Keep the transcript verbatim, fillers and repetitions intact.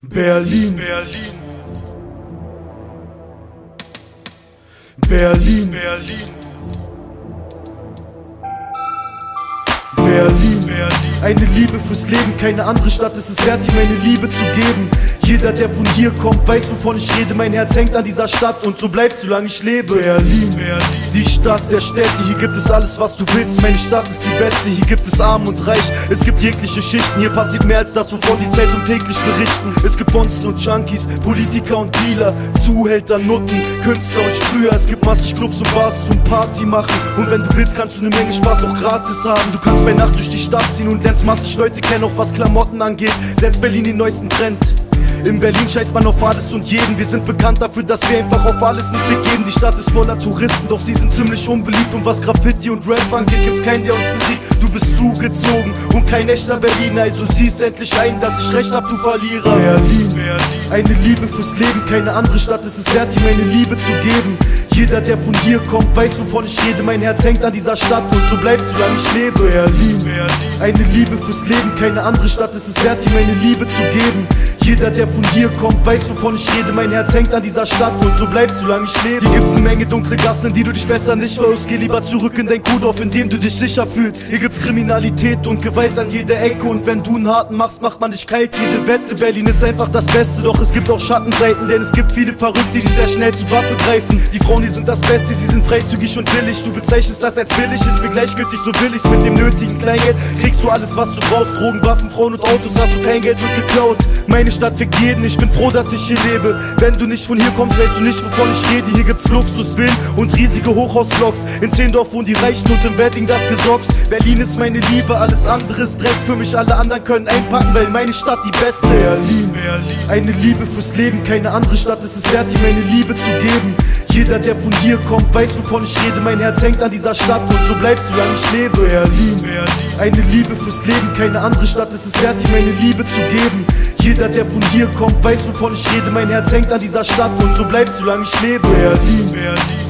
Berlin, Berlin, Berlin, Berlin, Berlin, Berlin. Eine Liebe fürs Leben, keine andere Stadt ist es wert, dir meine Liebe zu geben. Jeder, der von hier kommt, weiß, wovon ich rede. Mein Herz hängt an dieser Stadt und so bleibt, solange ich lebe. Berlin, Berlin, die Stadt der Städte, hier gibt es alles, was du willst. Meine Stadt ist die beste, hier gibt es Arm und Reich. Es gibt jegliche Schichten, hier passiert mehr als das, wovon die Zeitung täglich berichten. Es gibt Monster und Junkies, Politiker und Dealer, Zuhälter, Nutten, Künstler und Sprüher. Es gibt massig Clubs und Bars zum Party machen. Und wenn du willst, kannst du eine Menge Spaß auch gratis haben. Du kannst bei Nacht durch die Stadt ziehen und lernst massig Leute kennen, auch was Klamotten angeht. Setzt Berlin den neuesten Trend. In Berlin scheißt man auf alles und jeden. Wir sind bekannt dafür, dass wir einfach auf alles einen Fick geben. Die Stadt ist voller Touristen, doch sie sind ziemlich unbeliebt. Und was Graffiti und Rap angeht, gibt's keinen, der uns besiegt. Du bist zugezogen und kein echter Berliner, also siehst endlich ein, dass ich recht hab, du Verlierer. Berlin, Berlin, eine Liebe fürs Leben, keine andere Stadt ist es wert, dir meine Liebe zu geben. Jeder, der von hier kommt, weiß, wovon ich rede. Mein Herz hängt an dieser Stadt und so bleibt, solange ich lebe. Berlin, Berlin, eine Liebe fürs Leben, keine andere Stadt ist es wert, dir meine Liebe zu geben. Jeder, der von hier kommt, weiß, wovon ich rede. Mein Herz hängt an dieser Stadt und so bleibt, solange ich lebe. Hier gibt's eine Menge dunkle Gassen, in die du dich besser nicht verirrst. Geh lieber zurück in dein Kuhdorf, in dem du dich sicher fühlst. Hier gibt's Kriminalität und Gewalt an jeder Ecke. Und wenn du einen harten machst, macht man dich kalt. Jede Wette, Berlin ist einfach das Beste. Doch es gibt auch Schattenseiten, denn es gibt viele Verrückte, die sehr schnell zur Waffe greifen. Die Frauen hier sind das Beste, sie sind freizügig und willig. Du bezeichnest das als billig, ist mir gleichgültig, so will ich's. Mit dem nötigen Kleingeld kriegst du alles, was du brauchst. Drogen, Waffen, Frauen und Autos, hast du kein Geld, wird geklaut. Meine Stadt fickt jeden, ich bin froh, dass ich hier lebe. Wenn du nicht von hier kommst, weißt du nicht, wovon ich rede. Hier gibt's Luxusvillen und riesige Hochhausblocks. In Zehlendorf wohnen die Reichen und im Wedding das Gesocks. Berlin ist meine Liebe, alles andere ist Dreck für mich. Alle anderen können einpacken, weil meine Stadt die beste ist. Berlin, Berlin, eine Liebe fürs Leben, keine andere Stadt ist es wert, dir meine Liebe zu geben. Jeder, der von hier kommt, weiß, wovon ich rede. Mein Herz hängt an dieser Stadt und so bleibt, solange ich lebe. Berlin, Berlin, eine Liebe fürs Leben, keine andere Stadt ist es wert, dir meine Liebe zu geben. Jeder, der von hier kommt, weiß, wovon ich rede. Mein Herz hängt an dieser Stadt und so bleibt, solange ich lebe. Berlin, Berlin.